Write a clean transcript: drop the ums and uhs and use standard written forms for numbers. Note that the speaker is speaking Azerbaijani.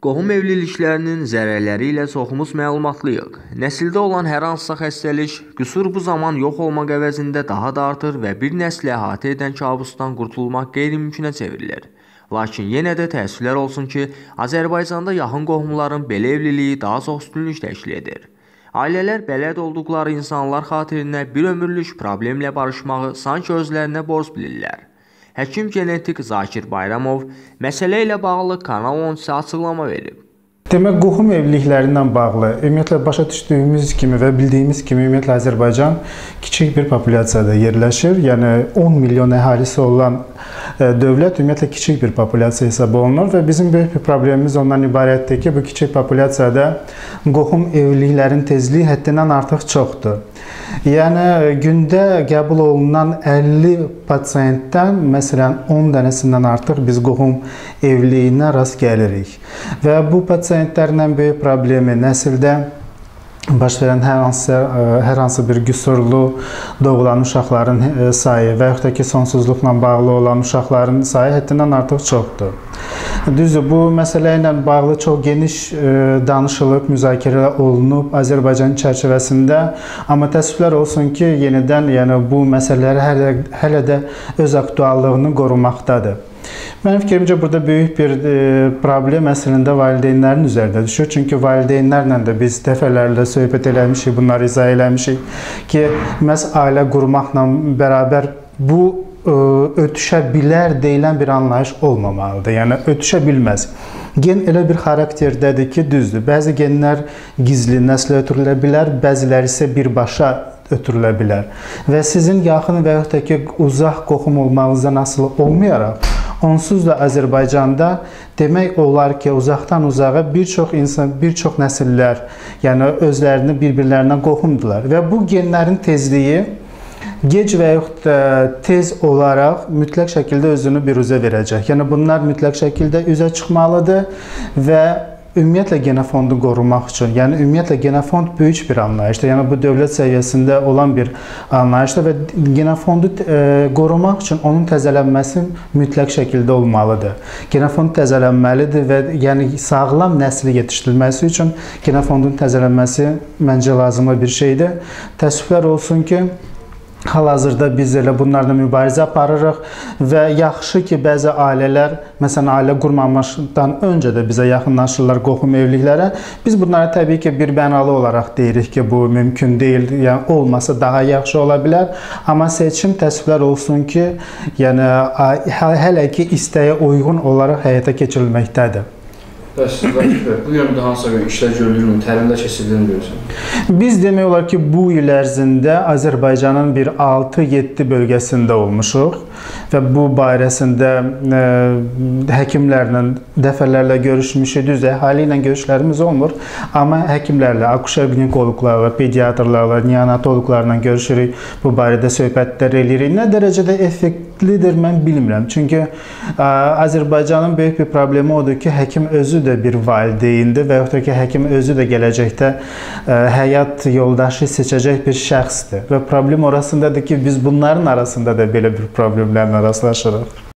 Qohum evliliklərinin zərərləri ilə çoxumuz məlumatlıyıq. Nəsildə olan hər hansısa xəstəlik, qüsur bu zaman yox olmaq əvəzində daha da artır və bir nəsli əhatə edən kabusdan qurtulmaq qeyri-mümkünə çevrilir. Lakin yenə də təəssüflər olsun ki, Azərbaycanda yaxın qohumların belə evliliyi daha çox üstünlük təşkil edir. Ailələr bələd olduqları insanlar xatirinə bir ömürlük problemlə barışmağı sanki özlərinə borc bilirlər. Həkim genetik Zakir Bayramov məsələ ilə bağlı Kanal 13-ə açıqlama verib. Demək, qohum evliliklərindən bağlı, ümumiyyətlə başa düşdüyümüz kimi və bildiyimiz kimi ümumiyyətlə Azərbaycan kiçik bir populyasiyada yerləşir. Yəni 10 milyon əhalisi olan dövlət ümumiyyətlə kiçik bir populyasiya hesab olunur və bizim böyük bir problemimiz ondan ibarətdir ki, bu kiçik populyasiyada qohum evliliklərin tezliyi həddindən artıq çoxdur. Yəni gündə qəbul olunan 50 pasiyentdən məsələn 10 dənəsindən artıq biz qohum evliliyinə rast gəlirik. Və bu pasiyentlərlə böyük problemi nəsildə baş verən hər hansı bir qüsurlu doğulan uşaqların sayı və yaxud da ki, sonsuzluqla bağlı olan uşaqların sayı həddindən artıq çoxdur. Düzdür, bu məsələ ilə bağlı çox geniş danışılıb, müzakirə olunub Azərbaycan çərçivəsində, amma təəssüflər olsun ki, yenidən bu məsələləri hələ də öz aktuallığını qorumaqdadır. Mənim fikrimcə, burada böyük bir problem əslində valideynlərin üzərində düşür. Çünki valideynlərlə də biz dəfələrlə söhbət eləmişik, bunları izah eləmişik ki, məhz ailə qurmaqla bərabər bu ötüşə bilər deyilən bir anlayış olmamalıdır. Yəni, ötüşə bilməz. Gen elə bir xarakterdədir ki, düzdür. Bəzi genlər gizli nəslə ötürülə bilər, bəziləri isə birbaşa ötürülə bilər. Və sizin yaxın və yaxud da ki, uzaq qohum olmağınızdan asılı olmayaraq, onsuz da Azərbaycanda demək olar ki, uzaqdan uzağa bir çox nəsillər, yəni özlərini bir-birlərinə qohumdular. Və bu genlərin tezliyi gec və yaxud da tez olaraq mütləq şəkildə özünü biruzə verəcək. Yəni bunlar mütləq şəkildə üzə çıxmalıdır və ümumiyyətlə genofondu qorumaq üçün, yəni ümumiyyətlə genofond böyük bir anlayışdır. Yəni bu dövlət səviyyəsində olan bir anlayışdır və genofondu qorumaq üçün onun təzələnməsi mütləq şəkildə olmalıdır. Genofond təzələnməlidir və yəni sağlam nəsli yetişdirilməsi üçün genofondun təzələnməsi məncə lazımlı bir şeydir. Təəssüflər olsun ki, hal-hazırda biz elə bunlarla mübarizə aparırıq və yaxşı ki, bəzi ailələr, məsələn, ailə qurmamışdan öncə də bizə yaxınlaşırlar qohum evliliklərə. Biz bunlara təbii ki, bir bənalı olaraq deyirik ki, bu mümkün deyil, yəni olmasa daha yaxşı ola bilər. Amma seçim təəssüflər olsun ki, yəni hələ ki, istəyə uyğun olaraq həyata keçirilməkdədir. Bəs, bu yöndə hansısa işlər görülür, təlimlər keçirildiğini görürsən? Biz demək olar ki, bu il ərzində Azərbaycanın bir 6-7 bölgəsində olmuşuq və bu barəsində həkimlərlə dəfələrlə görüşmüşük. Düz əhali ilə görüşlərimiz olmur, amma həkimlərlə, akuşer-ginekoloqlarla, pediatrlarla, neonatoloqlarla görüşürük, bu barədə söhbətlər edirik. Nə dərəcədə effektlidir, mən bilmirəm. Çünki Azərbaycanın böyük bir problemi odur ki, həkim özü də bir valideyndir və yaxud da ki, həkim özü də gələcəkdə həyat yoldaşı seçəcək bir şəxsdir. Və problem orasındadır ki, biz bunların arasında da belə bir problemlərlə rastlaşırıq.